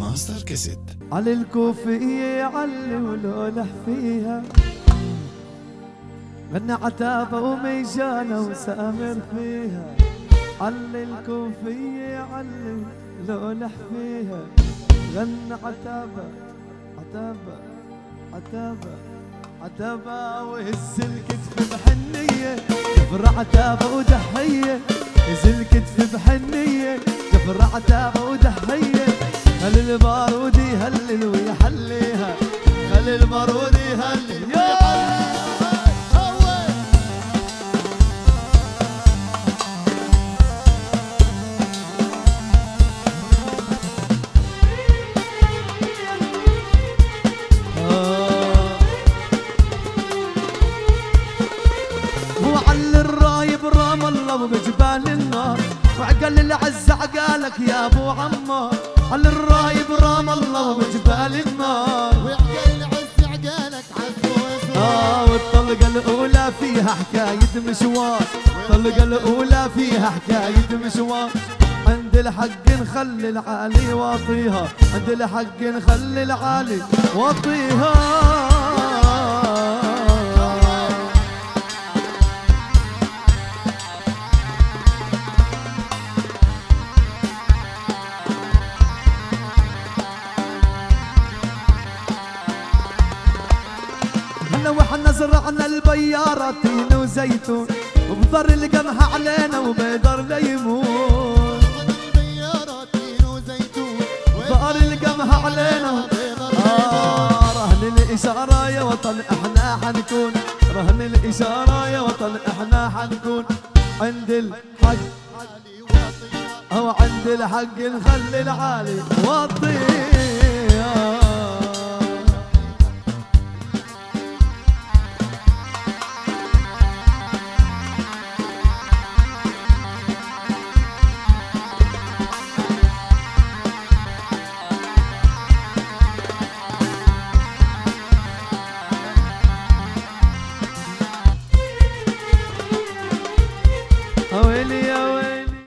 ماستر كاسيت. على الكوفية علي ولولح فيها، غنى عتابة وميجانة وسامر فيها. علي الكوفية علي ولولح فيها، غنى عتابة عتابة عتابة عتابة وهز الكتف بحنية، جبر عتابة ودحية. هز الكتف بحنية، جبر عتابة ودحية. خلي البارود يهلل ويحليها، خلي البارود يهلل ويحليها. وعلي الرايب رام الله وبجبال النار، وعقل العز عقالك يا ابو عمار. على الرايب رام الله وبجبال النار، وعقل العز عقالك عزوز. والطلقة الأولى فيها حكاية مشوار، الطلقة الأولى فيها حكاية مشوار. عند الحق نخلي العالي واطيها، عند الحق نخلي العالي واطيها. احنا واحنا زرعنا البيارة تين وزيتون، وبضر القمح علينا وبيضر ليمون. البيارة تين وزيتون، بضر القمح علينا رهن الإشارة يا وطن احنا حنكون، رهن الإشارة يا وطن احنا حنكون. عند الحق عالي واطيها، او عند الحق نخلي العالي واطي.